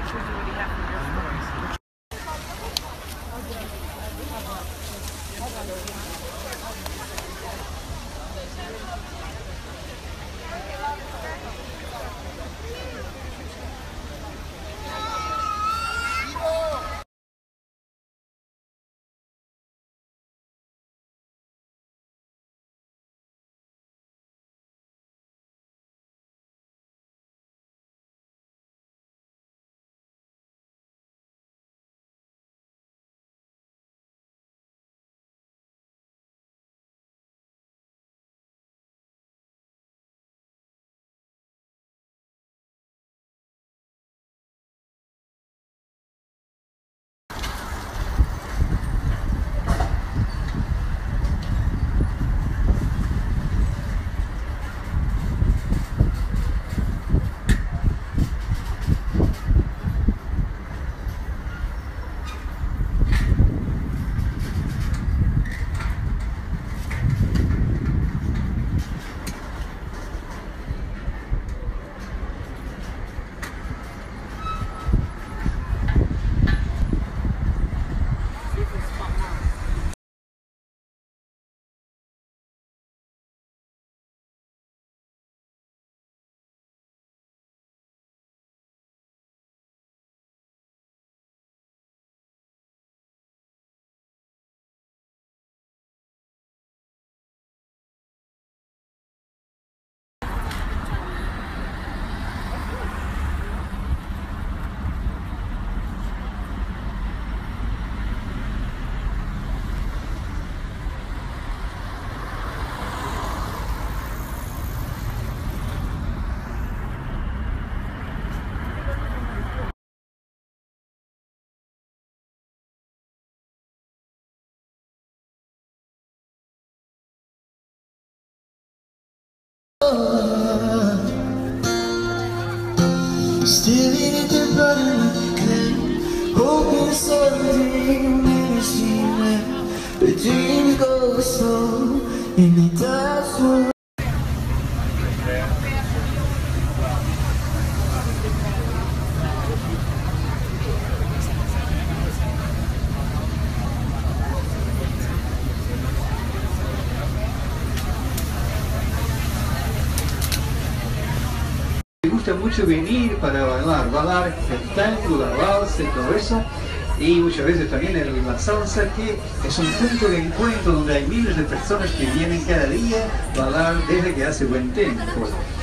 Still in the bottom, hoping someday we'll see where the dream goes slow and it does so. Me gusta mucho venir para bailar el tango, la valsa y todo eso, y muchas veces también la salsa, que es un punto de encuentro donde hay miles de personas que vienen cada día a bailar desde que hace buen tiempo.